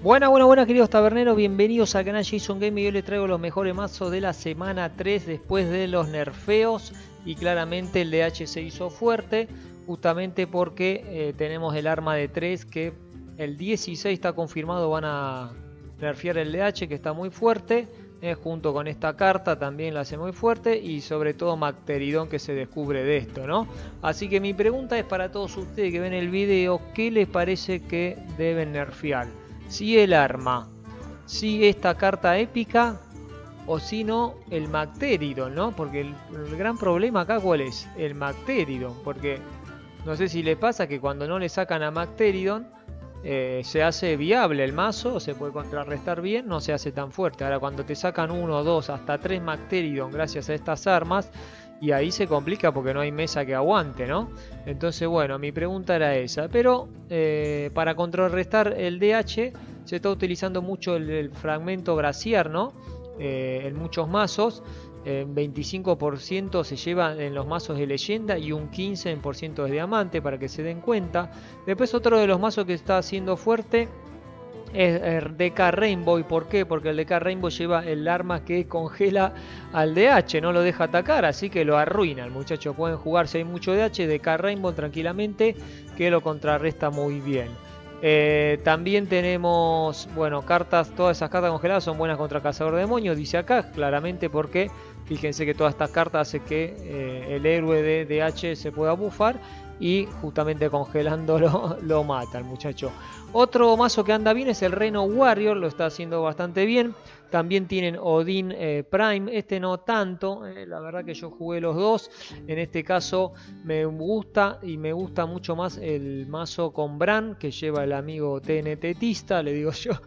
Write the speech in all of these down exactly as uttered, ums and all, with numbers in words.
Buenas, buenas, buenas queridos taberneros, bienvenidos al canal Jason Game. Y hoy les traigo los mejores mazos de la semana tres después de los nerfeos. Y claramente el D H se hizo fuerte, justamente porque eh, tenemos el arma de tres que el dieciséis está confirmado, van a nerfear el D H, que está muy fuerte. Eh, junto con esta carta también la hace muy fuerte, y sobre todo Macteridón, que se descubre de esto, ¿no? Así que mi pregunta es para todos ustedes que ven el video: ¿qué les parece que deben nerfear? Si el arma, si esta carta épica, o si no el Macteridón, ¿no? Porque el, el gran problema acá, ¿cuál es? El Macteridón, porque no sé si les pasa que cuando no le sacan a Macteridón eh, se hace viable el mazo, se puede contrarrestar bien, no se hace tan fuerte. Ahora cuando te sacan uno, dos, hasta tres Macteridón gracias a estas armas, y ahí se complica porque no hay mesa que aguante, ¿no? Entonces, bueno, mi pregunta era esa. Pero eh, para contrarrestar el D H se está utilizando mucho el, el fragmento glaciar, ¿no? Eh, en muchos mazos. En veinticinco por ciento se lleva en los mazos de leyenda y un quince por ciento de diamante, para que se den cuenta. Después otro de los mazos que está haciendo fuerte es el D K Rainbow. ¿Y por qué? Porque el D K Rainbow lleva el arma que congela al D H, no lo deja atacar, así que lo arruina. Muchachos, pueden jugar si hay mucho D H, D K Rainbow tranquilamente, que lo contrarresta muy bien. Eh, también tenemos, bueno, cartas, todas esas cartas congeladas son buenas contra Cazador de Demonios, dice acá, claramente, porque fíjense que todas estas cartas hacen que eh, el héroe de D H se pueda bufar, y justamente congelándolo lo mata el muchacho. Otro mazo que anda bien es el Reno Warrior, lo está haciendo bastante bien. También tienen Odin eh, Prime, este no tanto, eh, la verdad que yo jugué los dos. En este caso me gusta, y me gusta mucho más el mazo con Bran, que lleva el amigo TNTista, le digo yo.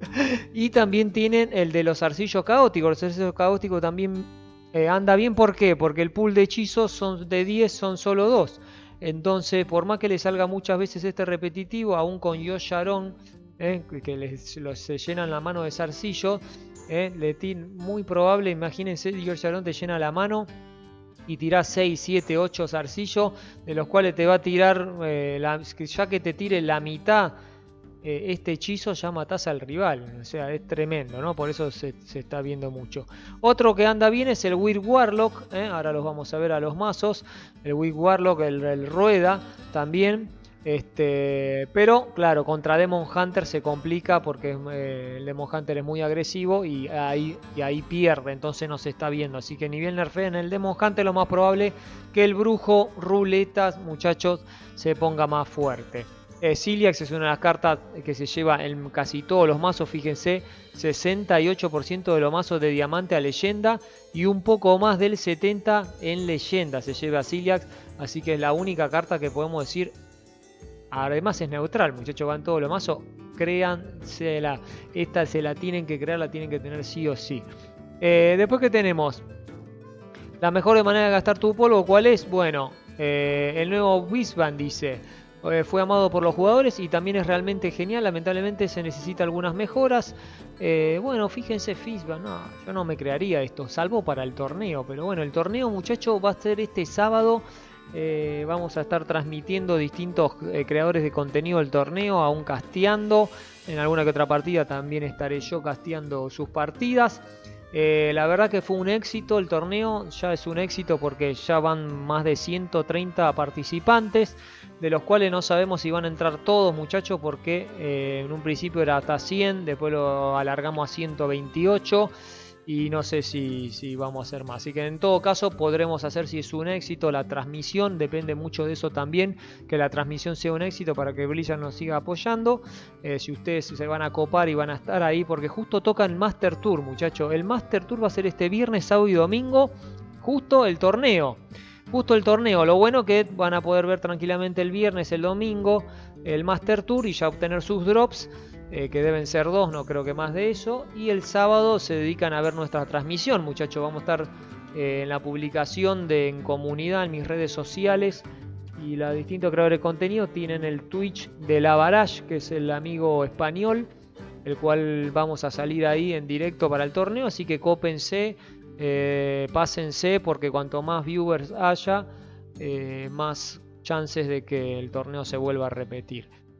Y también tienen el de los arcillos caóticos. Los arcillos caóticos también eh, anda bien. ¿Por qué? Porque el pool de hechizos son de diez, son solo dos. Entonces, por más que le salga muchas veces este repetitivo, aún con Yosharon, eh, que les, los, se llenan la mano de zarcillo, eh, le muy probable, imagínense, Yosharon te llena la mano y tirás seis, siete, ocho zarcillos, de los cuales te va a tirar, eh, la, ya que te tire la mitad eh, este hechizo, ya matás al rival. O sea, es tremendo, ¿no? Por eso se, se está viendo mucho. Otro que anda bien es el Weird Warlock, ¿eh? Ahora los vamos a ver a los mazos. El Weird Warlock, el, el Rueda también. Este, pero claro, contra Demon Hunter se complica, porque eh, el Demon Hunter es muy agresivo y ahí, y ahí pierde, entonces no se está viendo. Así que ni bien nerfean el Demon Hunter, lo más probable que el Brujo Ruletas, muchachos, se ponga más fuerte. Eh, Ciliax es una de las cartas que se lleva en casi todos los mazos, fíjense, sesenta y ocho por ciento de los mazos de diamante a leyenda, y un poco más del setenta por ciento en leyenda se lleva a Ciliax, así que es la única carta que podemos decir. Además es neutral, muchachos, van todos los mazos, créansela, esta se la tienen que crear, la tienen que tener sí o sí. Eh, después, que tenemos la mejor manera de gastar tu polvo, ¿cuál es? Bueno, eh, el nuevo Wisban dice: eh, fue amado por los jugadores y también es realmente genial, lamentablemente se necesita algunas mejoras. Eh, bueno, fíjense, Fisban, no, yo no me crearía esto, salvo para el torneo, pero bueno, el torneo, muchachos, va a ser este sábado. Eh, vamos a estar transmitiendo distintos eh, creadores de contenido del torneo, aún casteando. En alguna que otra partida también estaré yo casteando sus partidas. Eh, la verdad que fue un éxito el torneo, ya es un éxito porque ya van más de ciento treinta participantes, de los cuales no sabemos si van a entrar todos, muchachos, porque eh, en un principio era hasta cien, después lo alargamos a ciento veintiocho. Y no sé si, si vamos a hacer más. Así que en todo caso podremos hacer, si es un éxito, la transmisión. Depende mucho de eso también, que la transmisión sea un éxito para que Blizzard nos siga apoyando. Eh, si ustedes se van a copar y van a estar ahí, porque justo toca el Master Tour, muchachos. El Master Tour va a ser este viernes, sábado y domingo. Justo el torneo. Justo el torneo. Lo bueno que van a poder ver tranquilamente el viernes, el domingo, el Master Tour, y ya obtener sus drops. Eh, que deben ser dos, no creo que más de eso. Y el sábado se dedican a ver nuestra transmisión, muchachos. Vamos a estar eh, en la publicación de en comunidad, en mis redes sociales. Y los distintos creadores de contenido tienen el Twitch de La Barrage, que es el amigo español, el cual vamos a salir ahí en directo para el torneo. Así que cópense, eh, pásense, porque cuanto más viewers haya, eh, más chances de que el torneo se vuelva a repetir.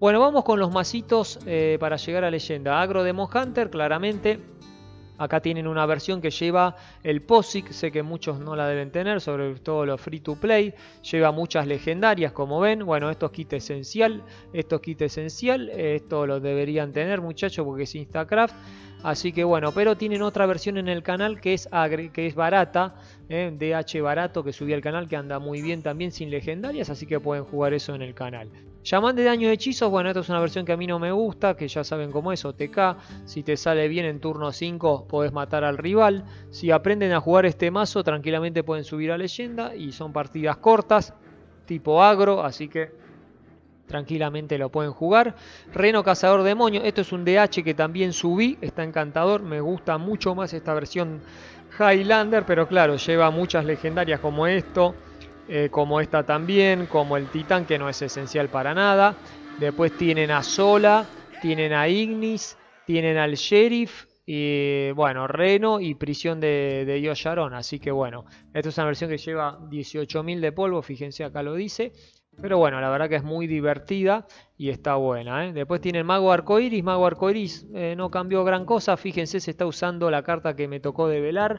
Bueno, vamos con los macitos eh, para llegar a leyenda. Agro Demon Hunter, claramente. Acá tienen una versión que lleva el P O S I C, sé que muchos no la deben tener, sobre todo los free to play. Lleva muchas legendarias, como ven. Bueno, esto es kit esencial, esto es kit esencial, esto lo deberían tener, muchachos, porque es Instacraft. Así que bueno, pero tienen otra versión en el canal que es, que es barata, eh, D H barato, que subí al canal, que anda muy bien también sin legendarias, así que pueden jugar eso en el canal. Shaman de daño de hechizos, bueno, esto es una versión que a mí no me gusta, que ya saben cómo es, O T K. Si te sale bien en turno cinco, podés matar al rival. Si aprenden a jugar este mazo, tranquilamente pueden subir a leyenda, y son partidas cortas, tipo agro, así que tranquilamente lo pueden jugar. Reno Cazador de Demonios, esto es un D H que también subí, está encantador, me gusta mucho más esta versión Highlander, pero claro, lleva muchas legendarias como esto, eh, como esta también, como el Titán, que no es esencial para nada. Después tienen a Sola, tienen a Ignis, tienen al Sheriff, y bueno, Reno y Prisión de, de Yosharon. Así que bueno, esta es una versión que lleva dieciocho mil de polvo, fíjense acá lo dice. Pero bueno, la verdad que es muy divertida y está buena, ¿eh? Después tiene el Mago Arcoiris. Mago Arcoiris eh, no cambió gran cosa. Fíjense, se está usando la carta que me tocó develar.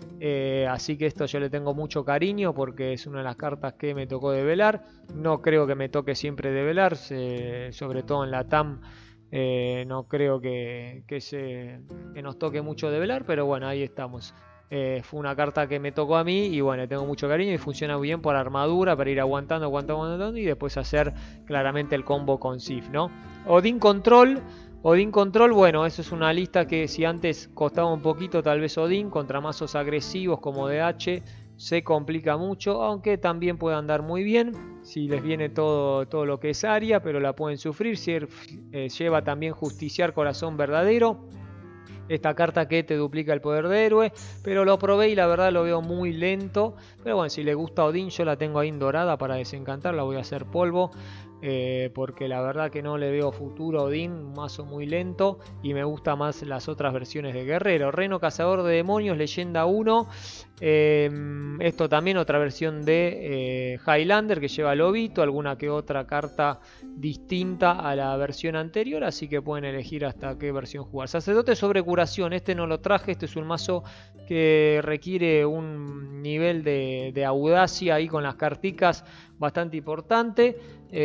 Eh, así que esto yo le tengo mucho cariño porque es una de las cartas que me tocó develar. No creo que me toque siempre develar, eh, sobre todo en la T A M. Eh, no creo que, que, se, que nos toque mucho develar, pero bueno, ahí estamos. Eh, fue una carta que me tocó a mí y bueno, le tengo mucho cariño y funciona bien por armadura, para ir aguantando, aguantando, aguantando y después hacer claramente el combo con Sif, ¿no? Odin Control, Odin Control, bueno, eso es una lista que si antes costaba un poquito, tal vez Odin contra mazos agresivos como D H se complica mucho, aunque también puede andar muy bien si les viene todo, todo lo que es área, pero la pueden sufrir. Si, eh, lleva también Justiciar Corazón Verdadero, esta carta que te duplica el poder de héroe, pero lo probé y la verdad lo veo muy lento. Pero bueno, si le gusta Odin, yo la tengo ahí en dorada para desencantar, la voy a hacer polvo. Eh, porque la verdad que no le veo futuro a Odin, un mazo muy lento y me gusta más las otras versiones de guerrero. Reno Cazador de Demonios, leyenda uno. Eh, esto también otra versión de eh, Highlander que lleva lobito, alguna que otra carta distinta a la versión anterior, así que pueden elegir hasta qué versión jugar. Sacerdote sobre curación, este no lo traje, este es un mazo que requiere un nivel de, de audacia ahí con las carticas bastante importante,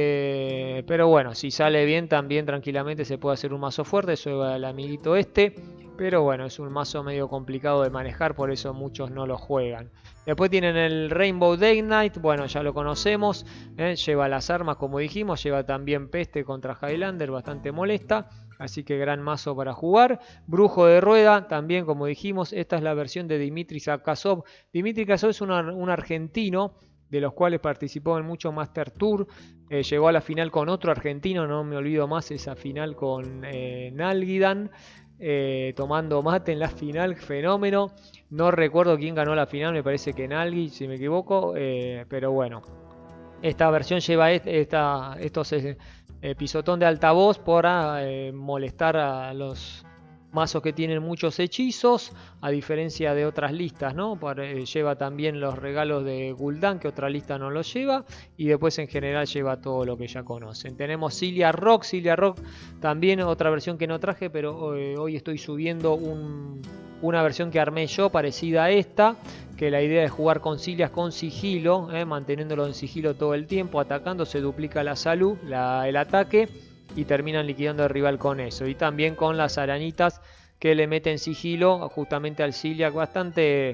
eh, pero bueno, si sale bien también tranquilamente se puede hacer un mazo fuerte, eso es el amiguito este. Pero bueno, es un mazo medio complicado de manejar, por eso muchos no lo juegan. Después tienen el Rainbow Day Knight, bueno, ya lo conocemos, ¿eh? Lleva las armas como dijimos, lleva también peste contra Highlander, bastante molesta. Así que gran mazo para jugar. Brujo de Rueda, también como dijimos, esta es la versión de Dimitri Zakasov. Dimitri Zakasov es un, un argentino, de los cuales participó en mucho Master Tour. Eh, llegó a la final con otro argentino, no me olvido más esa final con eh, Nalgidan. Eh, tomando mate en la final, fenómeno. No recuerdo quién ganó la final, me parece que Nalgi, si me equivoco, eh, pero bueno, esta versión lleva esta, estos eh, pisotón de altavoz para eh, molestar a los mazos que tienen muchos hechizos, a diferencia de otras listas, ¿no? Para, eh, lleva también los regalos de Gul'dan, que otra lista no lo lleva, y después en general lleva todo lo que ya conocen. Tenemos Cilia Rock, Cilia Rock también otra versión que no traje, pero eh, hoy estoy subiendo un, una versión que armé yo parecida a esta, que la idea es jugar con Cilias con sigilo, eh, manteniéndolo en sigilo todo el tiempo, atacando, se duplica la salud, la, el ataque, y terminan liquidando al rival con eso. Y también con las arañitas que le meten sigilo justamente al Cilia, bastante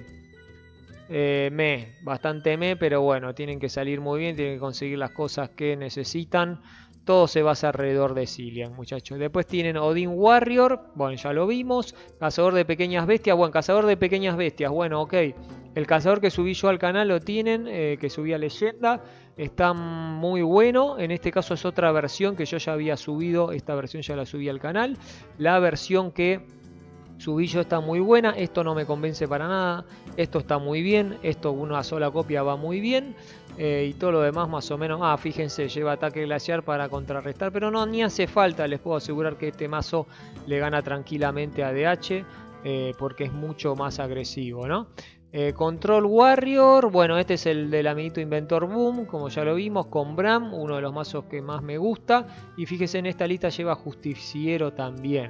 eh, me, bastante me, pero bueno, tienen que salir muy bien, tienen que conseguir las cosas que necesitan. Todo se basa alrededor de Cilia, muchachos. Después tienen Odin Warrior, bueno, ya lo vimos. Cazador de pequeñas bestias, bueno, cazador de pequeñas bestias, bueno, ok. El cazador que subí yo al canal lo tienen, eh, que subí a leyenda. Está muy bueno, en este caso es otra versión que yo ya había subido, esta versión ya la subí al canal. La versión que subí yo está muy buena, esto no me convence para nada, esto está muy bien, esto una sola copia va muy bien. Eh, y todo lo demás más o menos, ah, fíjense, lleva ataque glaciar para contrarrestar, pero no, ni hace falta, les puedo asegurar que este mazo le gana tranquilamente a D H, eh, porque es mucho más agresivo, ¿no? Eh, Control Warrior, bueno, este es el del amiguito Inventor Boom, como ya lo vimos, con Bram, uno de los mazos que más me gusta. Y fíjese, en esta lista lleva Justiciero también.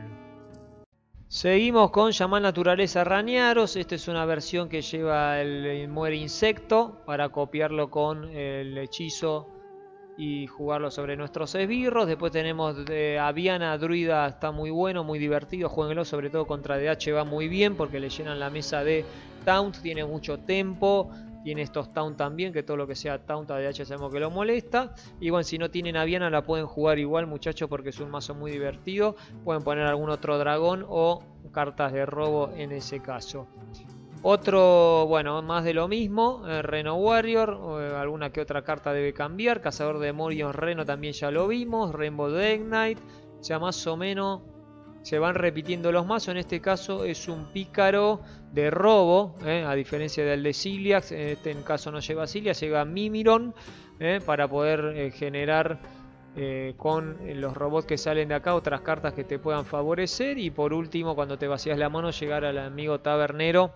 Seguimos con Shaman Naturaleza Rañaros. Esta es una versión que lleva el, el Muere Insecto para copiarlo con el hechizo y jugarlo sobre nuestros esbirros. Después tenemos de Aviana Druida, está muy bueno, muy divertido. Jueguenlo sobre todo contra D H, va muy bien porque le llenan la mesa de Taunt, tiene mucho tempo. Tiene estos Taunt también, que todo lo que sea Taunt a D H sabemos que lo molesta. Y bueno, si no tienen Aviana la pueden jugar igual, muchachos, porque es un mazo muy divertido. Pueden poner algún otro dragón o cartas de robo en ese caso. Otro, bueno, más de lo mismo, eh, Reno Warrior, eh, alguna que otra carta debe cambiar. Cazador de Demonios Reno también ya lo vimos. Rainbow Death Knight, ya más o menos se van repitiendo los mazos. En este caso es un pícaro de robo, eh, a diferencia del de Ciliax. En este caso no lleva Ciliax, lleva Mimiron, eh, para poder eh, generar eh, con los robots que salen de acá otras cartas que te puedan favorecer. Y por último, cuando te vacías la mano, llegar al amigo tabernero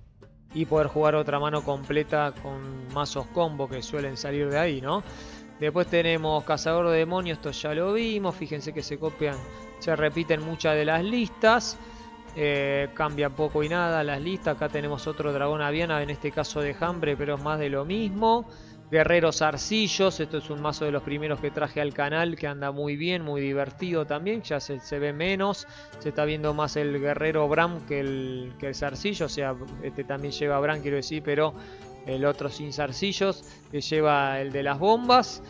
y poder jugar otra mano completa con mazos combo que suelen salir de ahí, ¿no? Después tenemos Cazador de Demonios, esto ya lo vimos. Fíjense que se copian, se repiten muchas de las listas. Eh, cambian poco y nada las listas. Acá tenemos otro dragón Aviana, en este caso de Hambre, pero es más de lo mismo. Guerreros Arcillos, esto es un mazo de los primeros que traje al canal, que anda muy bien, muy divertido también. Ya se, se ve menos, se está viendo más el Guerrero Bram que el, que el Zarcillo. O sea, este también lleva Bram, quiero decir, pero el otro sin zarcillos, que lleva el de las bombas.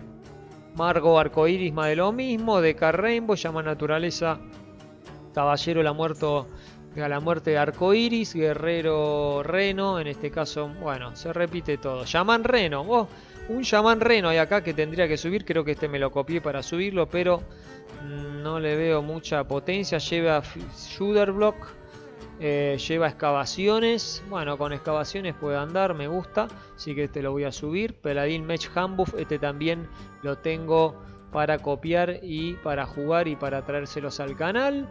Margo Arcoiris, más de lo mismo. Deca Rainbow, llama Naturaleza Caballero la muerto a la muerte de Arcoiris. Guerrero Reno, en este caso, bueno, se repite todo. Shaman Reno, oh, un Shaman Reno hay acá que tendría que subir. Creo que este me lo copié para subirlo, pero no le veo mucha potencia. Lleva Shooter Block, eh, lleva excavaciones. Bueno, con excavaciones puede andar, me gusta, así que este lo voy a subir. Paladin Mech Handbuff, este también lo tengo para copiar y para jugar y para traérselos al canal.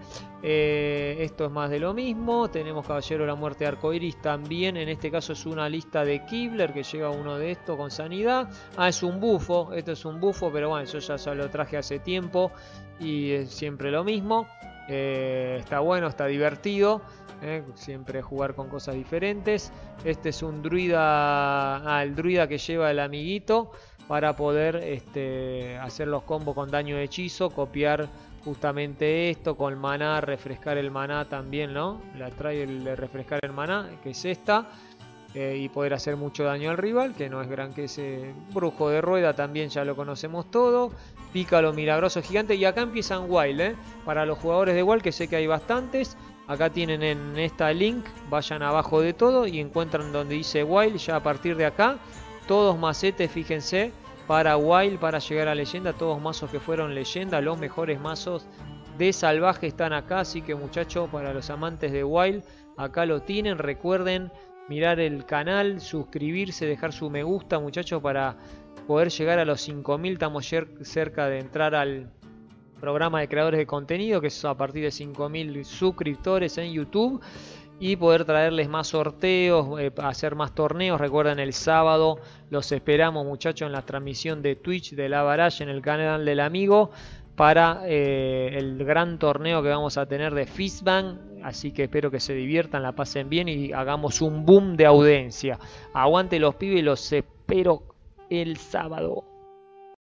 Eh, esto es más de lo mismo. Tenemos Caballero de la Muerte de Arcoiris también. En este caso es una lista de Kibler que lleva uno de estos con sanidad. Ah, es un bufo. Esto es un bufo, pero bueno, yo ya, ya lo traje hace tiempo y es siempre lo mismo. Eh, está bueno, está divertido. Eh, siempre jugar con cosas diferentes. Este es un druida. Ah, el druida que lleva el amiguito, para poder este, hacer los combos con daño de hechizo, copiar justamente esto con maná, refrescar el maná también, ¿no? La trae el de refrescar el maná, que es esta, eh, y poder hacer mucho daño al rival, que no es gran que ese. Brujo de rueda también ya lo conocemos todo. Pícalo milagroso gigante, y acá empiezan Wild, ¿eh? Para los jugadores de Wild, que sé que hay bastantes. Acá tienen en esta link, vayan abajo de todo y encuentran donde dice Wild. Ya a partir de acá, todos macetes, fíjense, para Wild, para llegar a leyenda. Todos mazos que fueron leyenda, los mejores mazos de salvaje están acá. Así que muchachos, para los amantes de Wild, acá lo tienen. Recuerden mirar el canal, suscribirse, dejar su me gusta, muchachos, para poder llegar a los cinco mil. Estamos cerca de entrar al programa de creadores de contenido, que es a partir de cinco mil suscriptores en YouTube. Y poder traerles más sorteos, eh, hacer más torneos. Recuerden, el sábado los esperamos, muchachos, en la transmisión de Twitch de La Baraja, en el canal del amigo, para eh, el gran torneo que vamos a tener de Fistbank. Así que espero que se diviertan, la pasen bien y hagamos un boom de audiencia. Aguante los pibes, los espero el sábado.